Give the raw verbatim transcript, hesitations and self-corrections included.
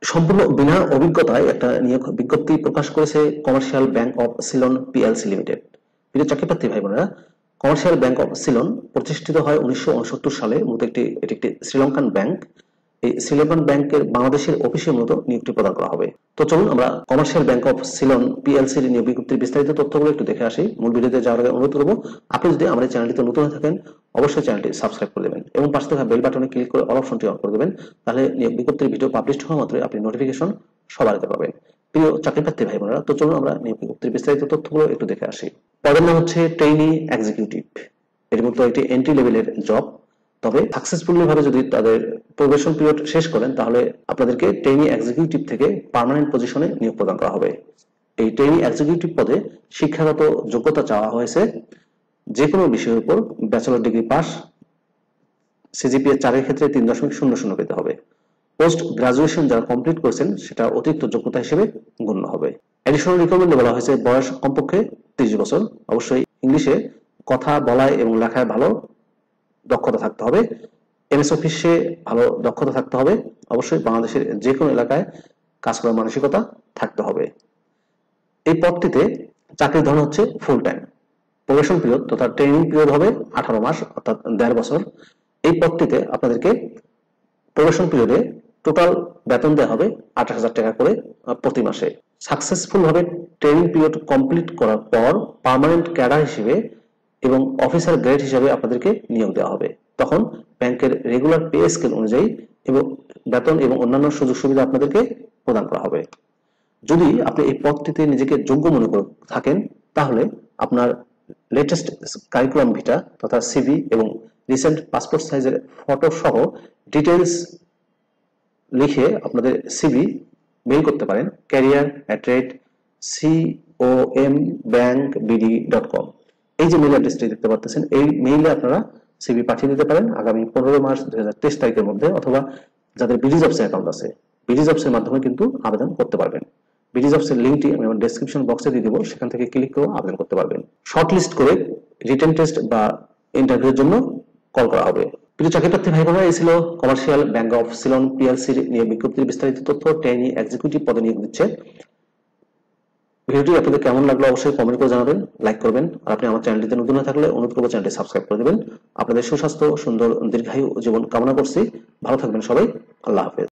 সম্পূর্ণ বিনা অভিজ্ঞতায় একটা নিয়োগ বিজ্ঞপ্তি প্রকাশ করেছে commercial bank of Ceylon PLC limited. প্রিয় চাকরিপ্রার্থী ভাই বোনেরা, কমার্শিয়াল ব্যাংক অফ সিলন প্রতিষ্ঠিত হয় উনিশশো উনসত্তর সালে। মূলত একটি এটি একটি শ্রীলঙ্কান ব্যাংক। এই শ্রীলঙ্কান ব্যাংকের বাংলাদেশের অফিসে মূলত নিয়োগটি প্রদান করা হবে। তো চলুন আমরা কমার্শিয়াল ব্যাংক অফ সিলন পিএলসির নিয়োগ বিজ্ঞপ্তির বিস্তারিত তথ্যগুলো একটু দেখে আসি। মূল ভিডিওতে যাওয়ার আগে অনুরোধ করবো, আপনি যদি আমাদের চ্যানেলটিতে নতুন হয়ে থাকেন অবশ্যই চ্যানেলটি সাবস্ক্রাইব করে দেবেন এবং পাশে থাকা বেল বাটনে ক্লিক করে অল অপশনটি অন করে দেবেন। তাহলে নিয়োগ বিজ্ঞপ্তির ভিডিও পাবলিশ হওয়া মাত্রই আপনি নোটিফিকেশন সবার আগে পাবেন। প্রিয় চাকরিপ্রার্থী ভাই বোনেরা, তো চলুন আমরা নিয়োগ বিজ্ঞপ্তির বিস্তারিত তথ্যগুলো একটু দেখে আসি। পদের নাম হচ্ছে ট্রেইনি এক্সিকিউটিভ। এর মতো একটি এন্ট্রি লেভেলের জব। তবে সাকসেসফুলি ভাবে যদি তাদের প্রবেশন পিরিয়ড শেষ করেন তাহলে আপনাদেরকে ট্রেইনি এক্সিকিউটিভ থেকে পার্মানেন্ট পজিশনে নিয়োগ প্রদান করা হবে। এই ট্রেইনি এক্সিকিউটিভ পদে শিক্ষাগত যোগ্যতা চাওয়া হয়েছে যে কোনো বিষয়ের উপর ব্যাচেলর ডিগ্রি পাস, সিজিপিএ চারের ক্ষেত্রে তিন দশমিক শূন্য শূন্য পেতে হবে। পোস্ট গ্রাজুয়েশন যারা কমপ্লিট করেছেন সেটা অতিরিক্ত যোগ্যতা হিসেবে গণ্য হবে। এডিশনাল রিকোয়ারমেন্টে বলা হয়েছে বয়স কমপক্ষে ত্রিশ বছর, অবশ্যই ইংলিশে কথা বলায় এবং লেখায় ভালো দক্ষতা থাকতে হবে। এমএস অফিসে ভালো দক্ষতা থাকতে হবে। অবশ্যই বাংলাদেশের যে কোনো এলাকায় কাজ করার মানসিকতা থাকতে হবে। এই পদটিতে চাকরির ধরন হচ্ছে ফুল টাইম। প্রবেশন পিরিয়ড তথা ট্রেনিং পিরিয়ড হবে আঠারো মাস অর্থাৎ দেড় বছর। এই পদটিতে আপনাদেরকে প্রবেশন পিরিয়ডে টোটাল বেতন দেওয়া হবে আঠাশ হাজার টাকা করে প্রতি মাসে। সাকসেসফুল ভাবে ট্রেনিং পিরিয়ড কমপ্লিট করার পর পার্মানেন্ট ক্যাডার হিসেবে এবং অফিসার গ্রেড হিসেবে আপনাদেরকে নিয়োগ দেওয়া হবে। তখন ব্যাংকের রেগুলার পে স্কেল অনুযায়ী এবং বেতন এবং অন্যান্য সুযোগ সুবিধা আপনাদেরকে প্রদান করা হবে। যদি আপনি এই পদটিতে নিজেকে যোগ্য মনে করে থাকেন তাহলে আপনার লেটেস্ট কারিকুলাম ভিটা তথা সিভি এবং রিসেন্ট পাসপোর্ট সাইজের ফটো সহ ডিটেলস লিখে আপনাদের সিভি মেইল করতে পারেন career at rate COM bank BD dot com. এই যে মেইল অ্যাড্রেসটি দেখতে পাচ্ছেন এই মেইলে আপনারা সিভি পাঠিয়ে দিতে পারেন আগামী পনেরো মার্চ দুই হাজার তেইশ তারিখের মধ্যে, অথবা যাদের বিডি জবস অ্যাকাউন্ট আছে বিডি জবস এর মাধ্যমে কিন্তু আবেদন করতে পারবেন। বিডি জবস এর লিংকটি আমি আমার ডেসক্রিপশন বক্সে দিয়ে দিব, সেখান থেকে ক্লিক করে আবেদন করতে পারবেন। শর্ট লিস্ট করে রিটেন টেস্ট বা ইন্টারভিউর জন্য কল করা হবে। প্রিয় চাকরিপ্রার্থী ভাই বোনেরা, এই ছিল কমার্শিয়াল ব্যাংক অফ সিলন পিএলসির নিয়োগ বিজ্ঞপ্তির বিস্তারিত তথ্য। ট্রেইনি এক্সিকিউটিভ পদে নিয়োগ দিচ্ছে। ভিডিওটি আপনাদের কেমন লাগলো অবশ্যই কমেন্ট করে জানাবেন, লাইক করবেন। আর আপনি আমার চ্যানেলটিতে নতুন হয়ে থাকলে অনুরোধ করবো চ্যানেলটি সাবস্ক্রাইব করে দেবেন। আপনাদের সুস্বাস্থ্য, সুন্দর, দীর্ঘায়ু জীবন কামনা করছি। ভালো থাকবেন সবাই। আল্লাহ হাফেজ।